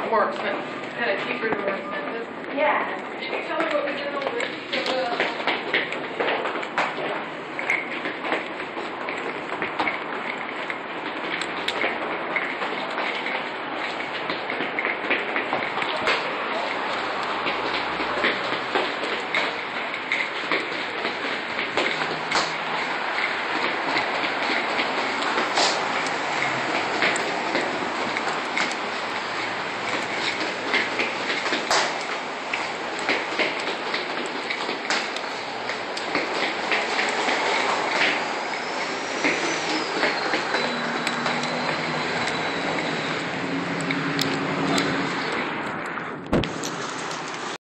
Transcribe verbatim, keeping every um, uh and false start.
more expensive, kind of cheaper to more expensive. Yeah. Did you tell her what we did on the list?